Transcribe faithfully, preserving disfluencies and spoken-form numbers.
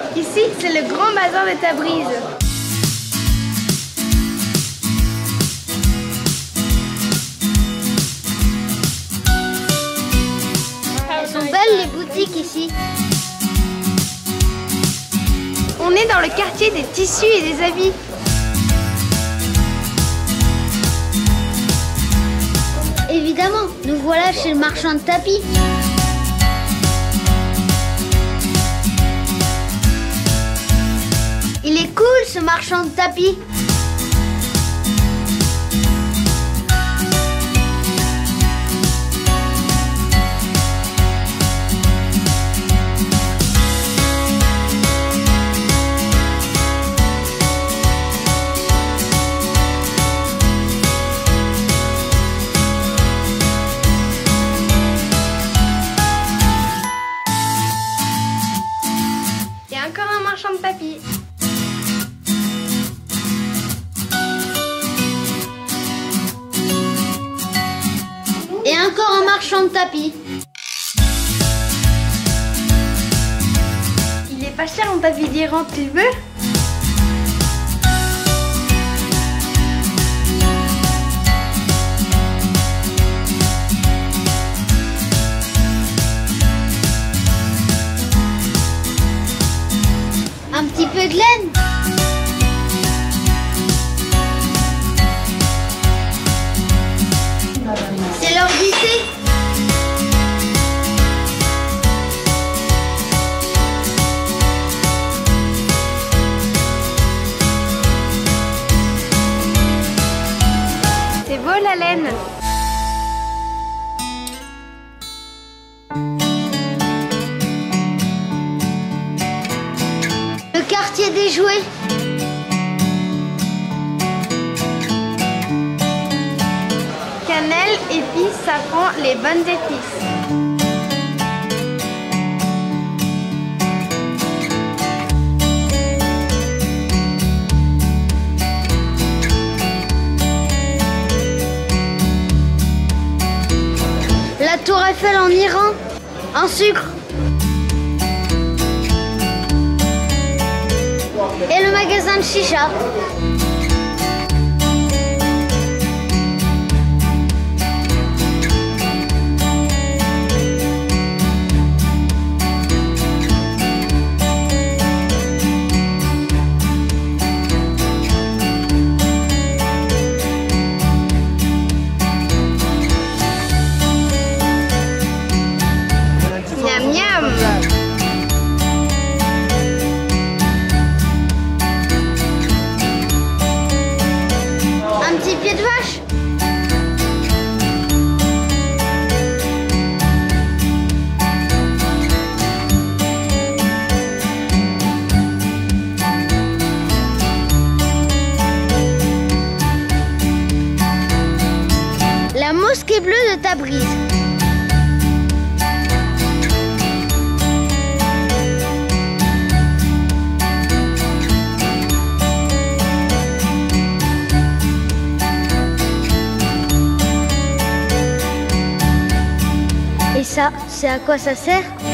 Ici, c'est le grand bazar de Tabriz. Elles sont belles les boutiques ici. On est dans le quartier des tissus et des habits. Évidemment, nous voilà chez le marchand de tapis. Il est cool ce marchand de tapis. Il y a encore un marchand de tapis. Et encore un marchand de tapis. Il est pas cher mon tapis d'Iran, tu le veux? Un petit peu de laine. C'est l'heure d'essai. C'est beau la laine. Le quartier des jouets. Cannelle, épices, safran, les bonnes épices. La tour Eiffel en Iran. Un sucre. Et le magasin de chicha. Miam miam. Un petit pied de vache. La mosquée bleue de Tabriz. Et ça, c'est à quoi ça sert?